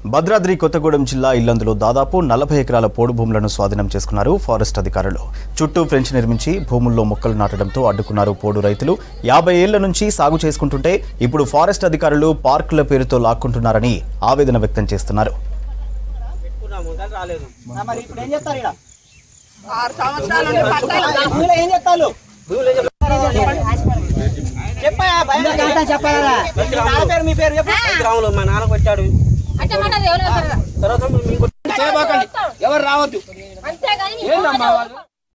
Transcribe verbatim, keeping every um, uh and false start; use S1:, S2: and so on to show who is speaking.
S1: భద్రాద్రి కొత్తగూడెం జిల్లా ఇల్లందులో దాదాపు నలభై ఎకరాల పోడు భూములను స్వాధీనం చేసుకున్నారు ఫారెస్ట్ అధికారులు. చుట్టూ ఫ్రెంచ్ నిర్మించి భూముల్లో మొక్కలు నాటడంతో అడ్డుకున్నారు పోడు రైతులు. యాభై ఏళ్ల నుంచి సాగు చేసుకుంటుంటే ఇప్పుడు ఫారెస్ట్ అధికారులు పార్కుల పేరుతో లాక్కుంటున్నారని ఆవేదన వ్యక్తం చేస్తున్నారు.
S2: ఎవరు రావద్దు.